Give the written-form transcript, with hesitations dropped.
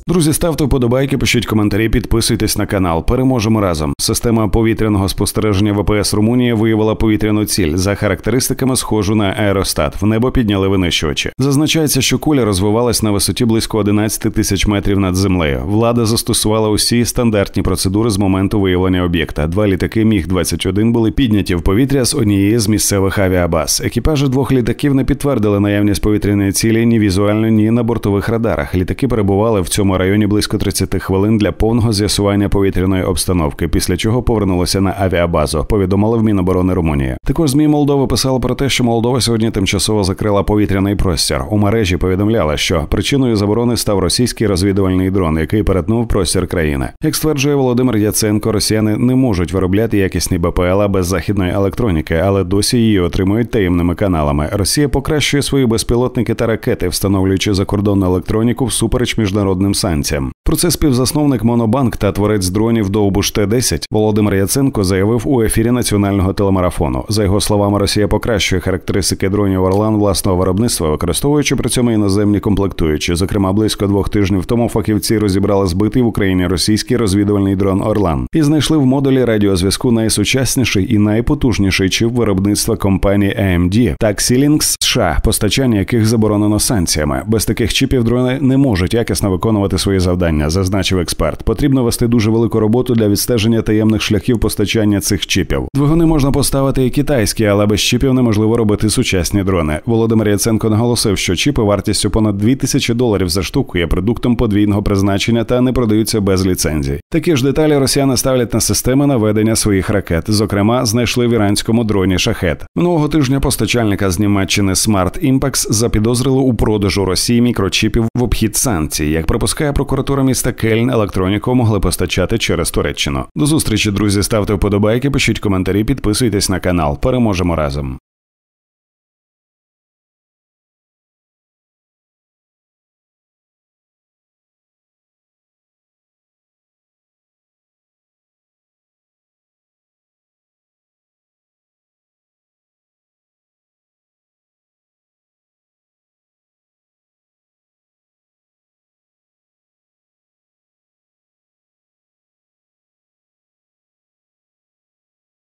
Друзі, ставте вподобайки, пишіть коментарі, підписуйтесь на канал. Переможемо разом. Система повітряного спостереження ВПС Румунії виявила повітряну ціль. За характеристиками схожу на аеростат. В небо підняли винищувачі. Зазначається, що куля розвивалась на висоті близько 11 тисяч метрів над землею. Влада застосувала усі стандартні процедури з моменту виявлення об'єкта. 2 літаки Міг-21 були підняті в повітря з однієї з місцевих авіабаз. Екіпажі 2 літаків не підтвердили наявність повітряної цілі ні візуально, ні на бортових радарах. Літаки перебували в цьому районі близько 30 хвилин для повного з'ясування повітряної обстановки, після чого повернулося на авіабазу, повідомили в Міноборони Румунії. Також ЗМІ Молдови писали про те, що Молдова сьогодні тимчасово закрила повітряний простір. У мережі повідомляли, що причиною заборони став російський розвідувальний дрон, який перетнув простір країни. Як стверджує Володимир Яценко, росіяни не можуть виробляти якісні БПЛА без західної електроніки, але досі її отримують таємними каналами. Росія покращує свої безпілотники та ракети, встановлюючи закордонну електроніку всупереч міжнародним санкціям. Про це співзасновник Монобанк та творець дронів Довбуш Т-10 Володимир Яценко заявив у ефірі національного телемарафону. За його словами, Росія покращує характеристики дронів «Орлан» власного виробництва, використовуючи при цьому іноземні комплектуючі. Зокрема, близько 2 тижнів тому фахівці розібрали збитий в Україні російський розвідувальний дрон «Орлан» і знайшли в модулі радіозв'язку найсучасніший і найпотужніший чіп виробництва компанії AMD та Xilinx США, постачання яких заборонено санкціями. Без таких чіпів дрони не можуть якісно виконувати свої завдання, зазначив експерт. Потрібно вести дуже велику роботу для відстеження таємних шляхів постачання цих чіпів. Двигуни можна поставити і китайські, але без чіпів неможливо робити сучасні дрони. Володимир Яценко наголосив, що чіпи вартістю понад $2000 за штуку є продуктом подвійного призначення та не продаються без ліцензій. Такі ж деталі росіяни ставлять на системи наведення своїх ракет. Зокрема, знайшли в іранському дроні «Шахед». Минулого тижня постачальника з Німеччини Smart Impacts запідозрили у продажу Росії мікрочіпів в обхід санкцій. Як припускає прокуратура міста Кельн, електроніку могли постачати через Туреччину. До зустрічі, друзі, ставте вподобайки, пишіть коментарі, підписуйтесь на канал. Переможемо разом.